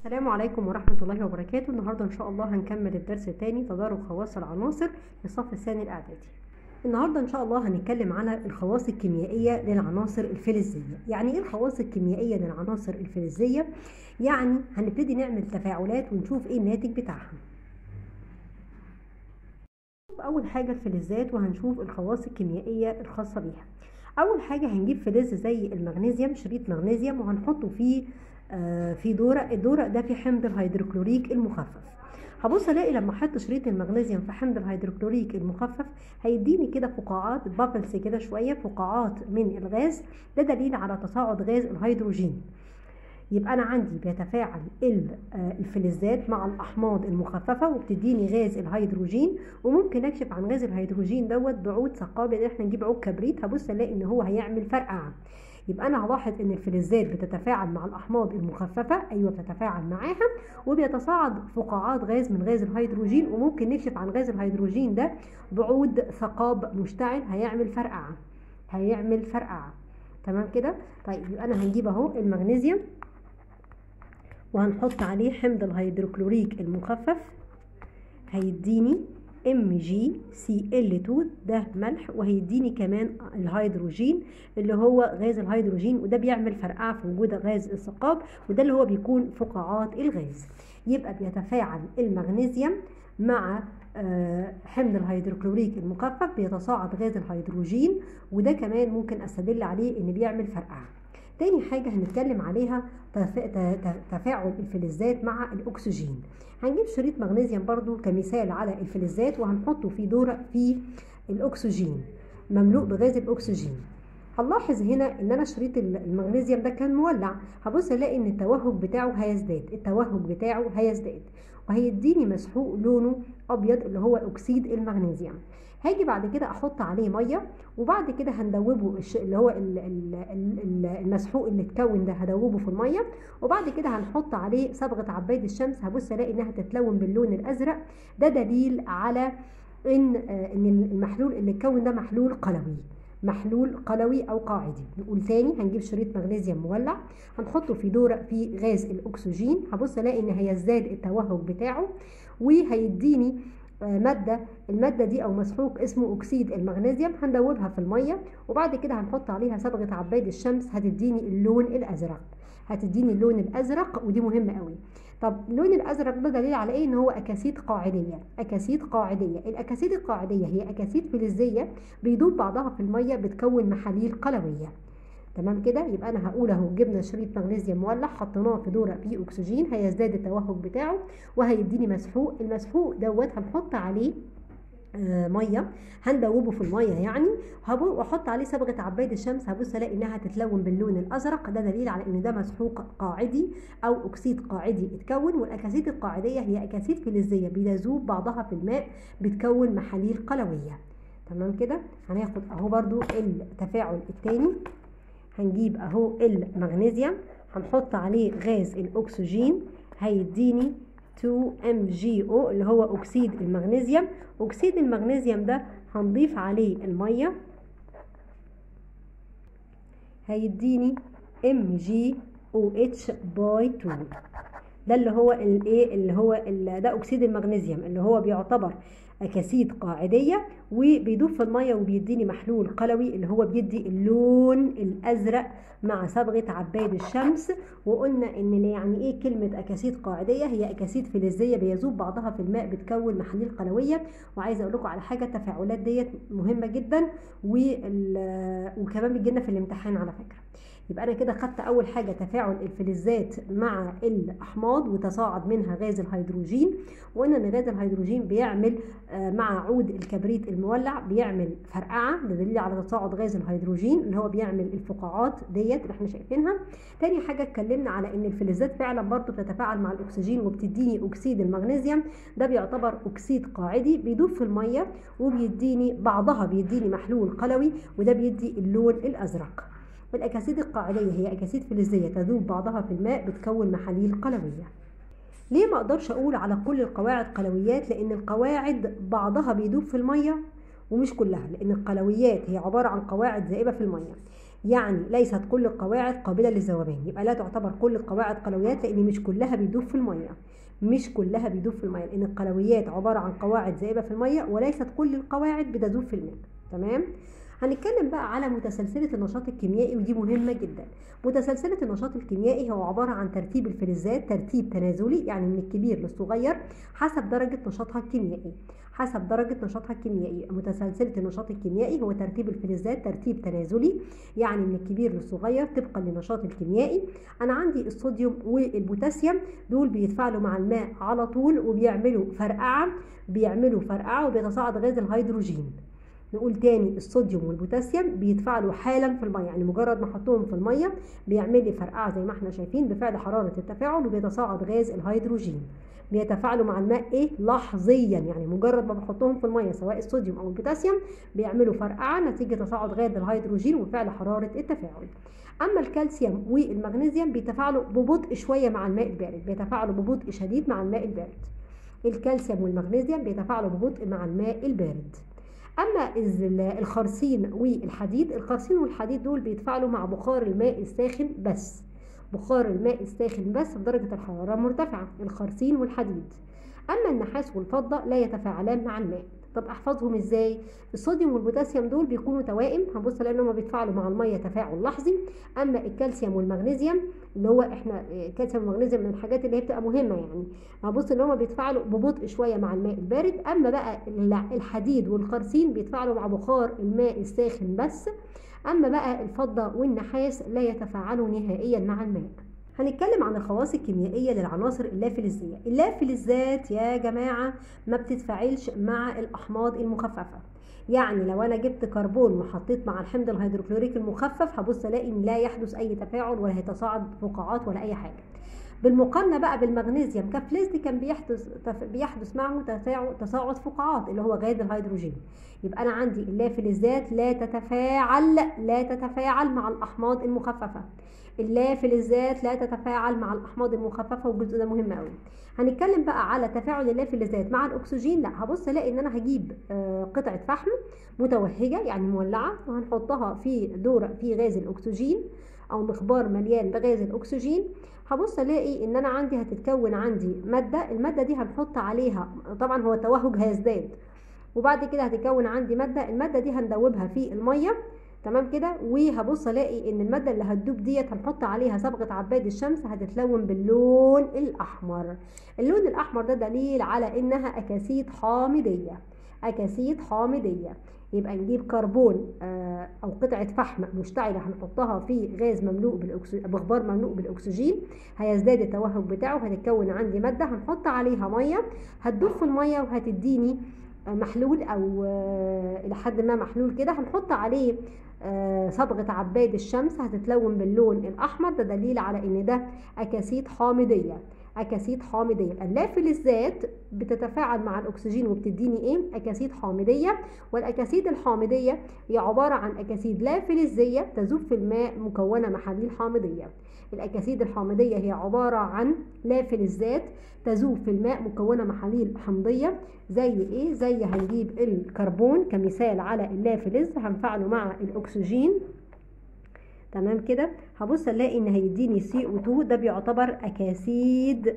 السلام عليكم ورحمة الله وبركاته. النهاردة إن شاء الله هنكمل الدرس الثاني تدرج خواص العناصر للصف الثاني الإعدادي. النهاردة إن شاء الله هنتكلم على الخواص الكيميائية للعناصر الفلزية. يعني إيه الخواص الكيميائية للعناصر الفلزية؟ يعني هنبتدي نعمل تفاعلات ونشوف إيه الناتج بتاعها. أول حاجة الفلزات وهنشوف الخواص الكيميائية الخاصة بيها. أول حاجة هنجيب فلز زي المغنيسيوم، شريط مغنيسيوم، وهنحطه فيه في دورق. الدورق ده فيه حمض الهيدروكلوريك المخفف. هبص الاقي لما احط شريط المغنيسيوم في حمض الهيدروكلوريك المخفف هيديني كده فقاعات بابلز كده شويه، فقاعات من الغاز. ده دليل على تصاعد غاز الهيدروجين. يبقى انا عندي بيتفاعل الفلزات مع الاحماض المخففه وبتديني غاز الهيدروجين. وممكن اكشف عن غاز الهيدروجين دوت بعود ثقابي، ان احنا نجيب عود كبريت. هبص الاقي ان هو هيعمل فرقعه. يبقى انا هلاحظ ان الفلزات بتتفاعل مع الاحماض المخففه، ايوه بتتفاعل معاها، وبيتصاعد فقاعات غاز من غاز الهيدروجين. وممكن نكشف عن غاز الهيدروجين ده بعود ثقاب مشتعل هيعمل فرقعه. تمام كده. طيب يبقى انا هنجيب اهو المغنيسيوم وهنحط عليه حمض الهيدروكلوريك المخفف، هيديني MgCl2 ده ملح، وهيديني كمان الهيدروجين اللي هو غاز الهيدروجين، وده بيعمل فرقعه في وجود غاز الثقاب، وده اللي هو بيكون فقاعات الغاز. يبقى بيتفاعل المغنيسيوم مع حمض الهيدروكلوريك المخفف، بيتصاعد غاز الهيدروجين، وده كمان ممكن استدل عليه ان بيعمل فرقعه. تاني حاجة هنتكلم عليها تفاعل الفلزات مع الأكسجين. هنجيب شريط مغنيسيوم برضو كمثال على الفلزات، وهنحطه في دورق فيه الأكسجين مملوء بغاز الأكسجين. هنلاحظ هنا ان انا شريط المغنيسيوم ده كان مولع. هبص الاقي ان التوهج بتاعه هيزداد، وهيديني مسحوق لونه ابيض اللي هو اكسيد المغنيسيوم. هاجي بعد كده احط عليه ميه، وبعد كده هندوبه اللي هو المسحوق اللي اتكون ده هدوبه في الميه، وبعد كده هنحط عليه صبغه عباد الشمس. هبص الاقي انها تتلون باللون الازرق. ده دليل على ان المحلول اللي اتكون ده محلول قلوي او قاعدي. نقول تاني، هنجيب شريط مغنيسيوم مولع، هنحطه في دورق فيه غاز الاكسجين. هبص الاقي ان هيزداد التوهج بتاعه، وهيديني المادة دي او مسحوق اسمه اكسيد المغنيسيوم. هندوبها في المية، وبعد كده هنحط عليها صبغة عباد الشمس، هتديني اللون الازرق. ودي مهمة قوي. طب اللون الازرق ده دليل على ايه؟ ان هو اكاسيد قاعدية. الاكاسيد القاعدية هي اكاسيد فلزية بيدوب بعضها في المية، بتكون محاليل قلوية. تمام كده. يبقى انا هقول اهو جبنا شريط مغنيسيوم مولع، حطيناه في دورق فيه اكسجين، هيزداد التوهج بتاعه وهيديني مسحوق. المسحوق دوت هنحط عليه ميه، هندوبه في الميه يعني، واحط عليه صبغه عباد الشمس. هبص الاقي انها تتلون باللون الازرق. ده دليل على ان ده مسحوق قاعدي او اكسيد قاعدي اتكون. والاكاسيد القاعديه هي اكاسيد فلزيه بيذوب بعضها في الماء، بتكون محاليل قلويه. تمام كده. هناخد اهو برضو التفاعل الثاني. هنجيب اهو المغنيسيوم، هنحط عليه غاز الاكسجين، هيديني 2MgO اللي هو اكسيد المغنيسيوم. اكسيد المغنيسيوم ده هنضيف عليه الميه، هيديني MgOH باي 2. ده اللي هو ده اكسيد المغنيسيوم اللي هو بيعتبر اكاسيد قاعديه، وبيدوب في الميه وبيديني محلول قلوي اللي هو بيدي اللون الازرق مع صبغه عباد الشمس. وقلنا ان يعني ايه كلمه اكاسيد قاعديه؟ هي اكاسيد فلزيه بيذوب بعضها في الماء، بتكون محاليل قلويه. وعايزه اقول لكم على حاجه، التفاعلات ديت مهمه جدا، وكمان بتجيلنا في الامتحان على فكره. يبقى انا كده خدت اول حاجه تفاعل الفلزات مع الاحماض وتصاعد منها غاز الهيدروجين. وقلنا ان غاز الهيدروجين بيعمل مع عود الكبريت المولع بيعمل فرقعه. ده دليل على تصاعد غاز الهيدروجين اللي هو بيعمل الفقاعات ديت اللي احنا شايفينها. تاني حاجه اتكلمنا على ان الفلزات فعلا برضو بتتفاعل مع الاكسجين وبتديني اكسيد المغنيسيوم. ده بيعتبر اكسيد قاعدي بيدوب في الميه، وبيديني محلول قلوي، وده بيدي اللون الازرق. الأكاسيد القاعدية هي أكاسيد فلزية تذوب بعضها في الماء، بتكون محاليل قلوية. ليه ما اقدرش اقول على كل القواعد قلويات؟ لان القواعد بعضها بيدوب في المية ومش كلها، لان القلويات هي عبارة عن قواعد ذائبة في المية. يعني ليست كل القواعد قابلة للذوبان، يبقى لا تعتبر كل القواعد قلويات لأن مش كلها بيدوب في المية، مش كلها بيدوب في المية، لأن القلويات عبارة عن قواعد ذائبة في المية وليست كل القواعد بتذوب في الماء. تمام. هنتكلم بقى على متسلسلة النشاط الكيميائي، ودي مهمة جدا. متسلسلة النشاط الكيميائي هو عبارة عن ترتيب الفلزات ترتيب تنازلي، يعني من الكبير للصغير حسب درجة نشاطها الكيميائي، حسب درجة نشاطها الكيميائي. متسلسلة النشاط الكيميائي هو ترتيب الفلزات ترتيب تنازلي، يعني من الكبير للصغير طبقا للنشاط الكيميائي. أنا عندي الصوديوم والبوتاسيوم دول بيتفاعلوا مع الماء على طول وبيعملوا فرقعة، وبيتصاعد غاز الهيدروجين. نقول تاني، الصوديوم والبوتاسيوم بيتفاعلوا حالا في الميه، يعني مجرد ما احطهم في الميه بيعمل لي فرقعه زي ما احنا شايفين بفعل حراره التفاعل، وبيتصاعد غاز الهيدروجين. بيتفاعلوا مع الماء ايه؟ لحظيا، يعني مجرد ما بحطهم في الميه سواء الصوديوم او البوتاسيوم بيعملوا فرقعه نتيجه تصاعد غاز الهيدروجين وفعل حراره التفاعل. اما الكالسيوم والمغنيسيوم بيتفاعلوا ببطء شويه مع الماء البارد، بيتفاعلوا ببطء شديد مع الماء البارد. الكالسيوم والمغنيسيوم بيتفاعلوا ببطء مع الماء البارد. اما الخرسين والحديد، الخرسين والحديد دول بيتفاعلوا مع بخار الماء الساخن بس، بخار الماء الساخن بس بدرجة الحرارة مرتفعة، الخرسين والحديد. اما النحاس والفضة لا يتفاعلان مع الماء. طب احفظهم ازاي؟ الصوديوم والبوتاسيوم دول بيكونوا توائم، هنبص لانهم بيتفاعلوا مع الميه تفاعل لحظي. اما الكالسيوم والمغنيسيوم اللي هو احنا الكالسيوم والمغنيسيوم من الحاجات اللي هي بتبقى مهمه، يعني هنبص ان هم بيتفاعلوا ببطء شويه مع الماء البارد. اما بقى الحديد والخرسين بيتفاعلوا مع بخار الماء الساخن بس. اما بقى الفضه والنحاس لا يتفاعلوا نهائيا مع الماء. هنتكلم عن الخواص الكيميائية للعناصر اللافلزية. اللافلزات يا جماعة ما بتتفاعلش مع الأحماض المخففة، يعني لو أنا جبت كربون وحطيت مع الحمض الهيدروكلوريك المخفف هبص ألاقي إن لا يحدث أي تفاعل ولا هيتصاعد فقاعات ولا أي حاجة. بالمقارنة بقى بالمغنيسيوم كفلزد كان بيحدث معه تصاعد فقاعات اللي هو غاز الهيدروجين. يبقى أنا عندي اللافلزات لا تتفاعل مع الأحماض المخففة. اللافلزات لا تتفاعل مع الأحماض المخففة، والجزء ده مهم قوي. هنتكلم بقى على تفاعل اللافلزات مع الأكسجين. لا، هبص الاقي ان انا هجيب قطعة فحم متوهجة يعني مولعة، وهنحطها في دورة في غاز الأكسجين أو مخبار مليان بغاز الأكسجين. هبص الاقي ان انا عندي هتتكون عندي مادة، المادة دي هنحط عليها، طبعا هو التوهج هيزداد، وبعد كده هتتكون عندي مادة، المادة دي هندوبها في المية. تمام كده. وهبص الاقي ان الماده اللي هتدوب ديت هنحط عليها صبغه عباد الشمس هتتلون باللون الاحمر. اللون الاحمر ده دليل على انها اكاسيد حامضيه، اكاسيد حامضيه. يبقى نجيب كربون او قطعه فحم مشتعله هنحطها في غاز مملوء بغبار مملوء بالاكسجين، هيزداد التوهج بتاعه، هتتكون عندي ماده هنحط عليها ميه هتدوب في الميه وهتديني محلول او الى حد ما محلول كده، هنحط عليه صبغة عباد الشمس هتتلون باللون الأحمر، ده دليل على إن ده أكاسيد حامضية، أكاسيد حامضية. اللافلزات بتتفاعل مع الأكسجين وبتديني إيه؟ أكاسيد حامضية. والأكاسيد الحامضية هي عبارة عن أكاسيد لافلزية تذوب في الماء مكونة محاليل حامضية. الأكاسيد الحامضية هي عبارة عن لافلزات تذوب في الماء مكونة محاليل حمضية. زي ايه؟ زي هنجيب الكربون كمثال على اللافلز هنفعله مع الاكسجين. تمام كده. هبص الاقي ان هيديني CO2، ده بيعتبر اكاسيد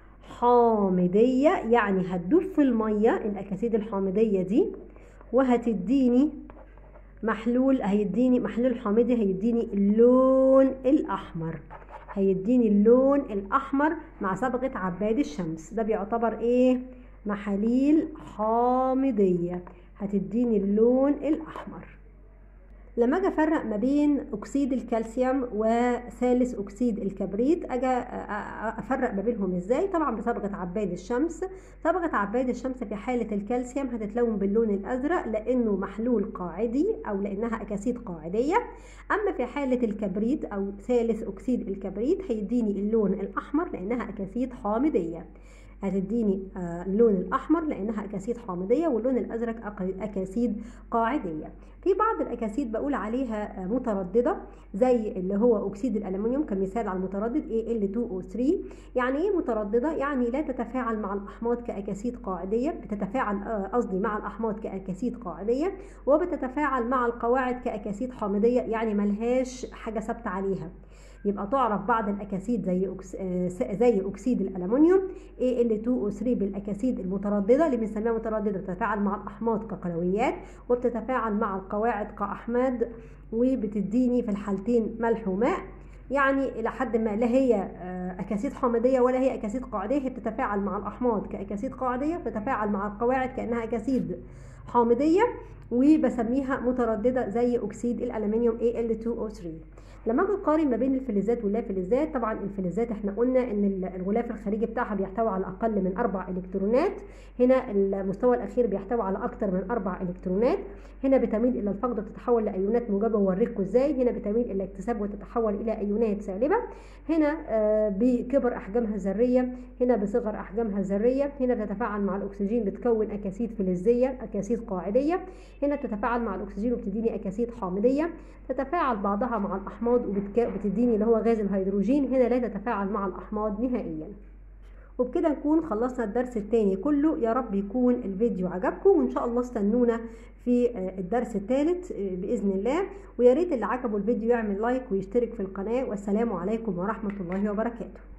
حامضية، يعني هتدوب في المية الاكاسيد الحامضية دي وهتديني محلول، هيديني محلول حامضي هيديني اللون الاحمر، هيديني اللون الاحمر مع صبغة عباد الشمس، ده بيعتبر ايه؟ محاليل حامضية هتديني اللون الأحمر. لما اجي افرق ما بين اكسيد الكالسيوم وثالث اكسيد الكبريت، اجي افرق ما بينهم ازاي؟ طبعا بصبغه عباد الشمس. صبغه عباد الشمس في حاله الكالسيوم هتتلون باللون الازرق لانه محلول قاعدي او لانها اكاسيد قاعديه. اما في حاله الكبريت او ثالث اكسيد الكبريت هيديني اللون الاحمر لانها اكاسيد حامضيه. هتديني اللون الأحمر لأنها أكاسيد حامضية، واللون الأزرق أكاسيد قاعدية. في بعض الأكاسيد بقول عليها مترددة زي اللي هو أكسيد الألمنيوم كمثال على المتردد Al2O3. يعني إيه مترددة؟ يعني لا تتفاعل مع الأحماض كأكاسيد قاعدية، بتتفاعل مع الأحماض كأكاسيد قاعدية، وبتتفاعل مع القواعد كأكاسيد حامضية، يعني ملهاش حاجة ثابتة عليها. يبقى تعرف بعض الأكاسيد زي أكسيد الألمنيوم Al2O3 بالأكاسيد المترددة اللي بنسميها مترددة، بتتفاعل مع الأحماض كقلويات وبتتفاعل مع القواعد كأحماض، وبتديني في الحالتين ملح وماء. يعني إلى حد ما لا هي أكاسيد حامضية ولا هي أكاسيد قاعدية، هي بتتفاعل مع الأحماض كأكاسيد قاعدية، بتتفاعل مع القواعد كأنها أكاسيد حامضية، وبسميها مترددة زي أكسيد الألمنيوم Al2O3. لما اجي اقارن ما بين الفلزات واللافلزات، طبعا الفلزات احنا قلنا ان الغلاف الخارجي بتاعها بيحتوي على اقل من 4 الكترونات، هنا المستوى الاخير بيحتوي على اكتر من 4 الكترونات. هنا بتميل الى الفقد وتتحول لايونات موجبه، ووريكم ازاي. هنا بتميل الى الاكتساب وتتحول الى ايونات سالبه. هنا بكبر احجامها الذريه، هنا بصغر احجامها الذريه. هنا بتتفاعل مع الاكسجين بتكون اكاسيد فلزيه، اكاسيد قاعديه. هنا بتتفاعل مع الاكسجين وبتديني اكاسيد حامضيه. تتفاعل بعضها مع الاحماض وبتديني اللي هو غاز الهيدروجين. هنا لا تتفاعل مع الاحماض نهائيا. وبكده نكون خلصنا الدرس الثاني كله. يا رب يكون الفيديو عجبكم، وان شاء الله استنونا في الدرس الثالث باذن الله. ويا ريت اللي عجبه الفيديو يعمل لايك ويشترك في القناه. والسلام عليكم ورحمه الله وبركاته.